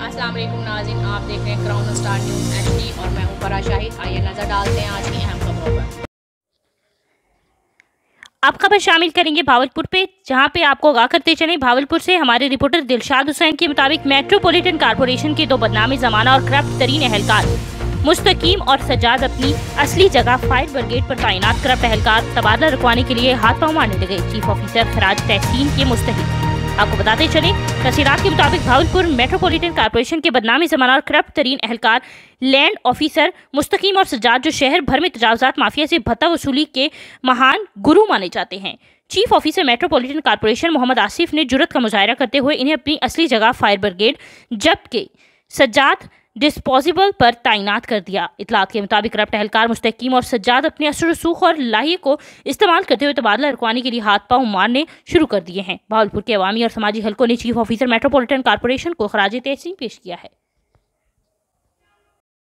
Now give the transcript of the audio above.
अस्सलाम वालेकुम नाज़रीन, आप देख रहे हैं क्राउन स्टार न्यूज़ HD और मैं हूं फराह शाहिद। आइए नजर डालते हैं आज की अहम खबरों पर। अब खबर शामिल करेंगे भावलपुर पे, जहां पे आपको आगाह करते चले भावलपुर से हमारे रिपोर्टर दिलशाद हुसैन के मुताबिक मेट्रोपॉलिटन कारपोरेशन के दो बदनामी जमाना और करप्ट तरीन एहलकार मुस्तकीम और सज्जाद अपनी असली जगह फायर ब्रिगेड पर तैनात करप्ट एहलकार तबादला रखवाने के लिए हाथ पांव मारने लगे। चीफ ऑफिसर खराज तहसीन के मुस्तहिक। आपको बताते चले तफसीलात के मुताबिक भावलपुर मेट्रोपॉलिटन कारपोरेशन के बदनामी जमाना और करप्ट तरीन एहलकार लैंड ऑफिसर मुस्तकीम और सज्जाद, जो शहर भर में तजावुजात माफिया से भत्ता वसूली के महान गुरु माने जाते हैं। Chief officer metropolitan corporation Mohammad Asif ने जुर्रत का मुजाहरा करते हुए इन्हें अपनी असली जगह फायर ब्रिगेड जबकि सज्जाद डिस्पोजेबल पर तैनात कर दिया। इतलात के मुताबिक करप्ट एहलकार मुस्तकीम और सज्जाद अपने असर रसूख और लाही को इस्तेमाल करते हुए तबादला रुकवाने के लिए हाथ पांव मारने शुरू कर दिए हैं। भावलपुर के अवामी और समाजी हलकों ने चीफ ऑफिसर मेट्रोपॉलिटन कारपोरेशन को खराज तहसीन पेश किया है।